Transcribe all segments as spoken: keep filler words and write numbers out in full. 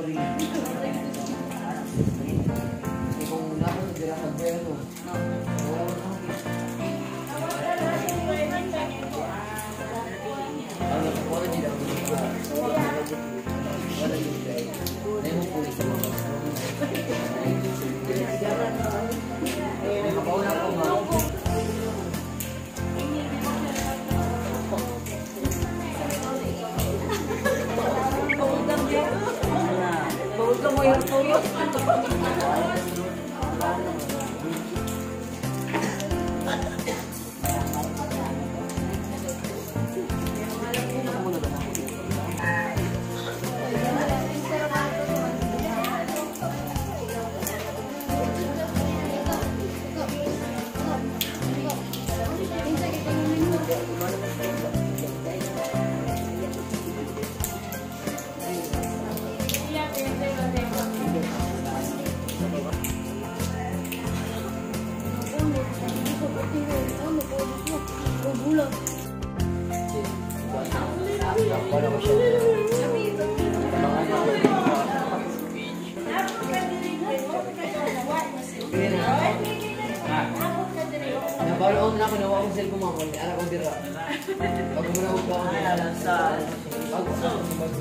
Baru na ako nawa akong cellphone mo, alam ko dira. Pag muna ko ako nila sa bago sa bago.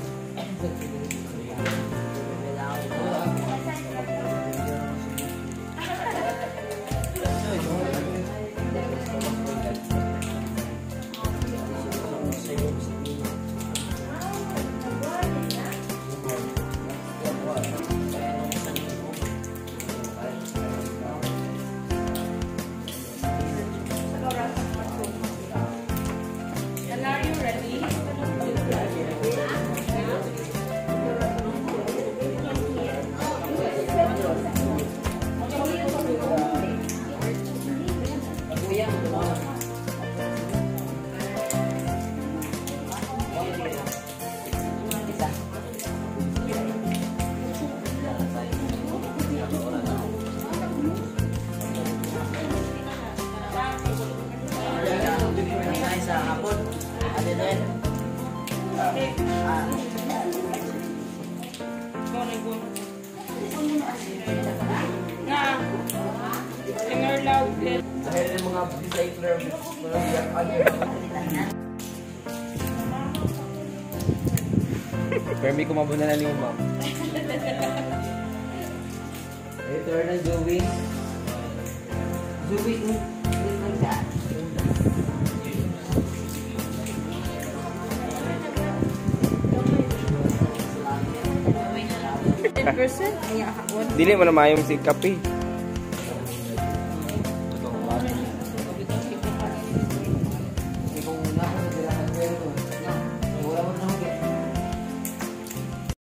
Dahil yung mga discipler, Permi ko mabuna na niyo, ma'am. Return na Joey. Joey, ten percent? Dili mo na mayong si kape.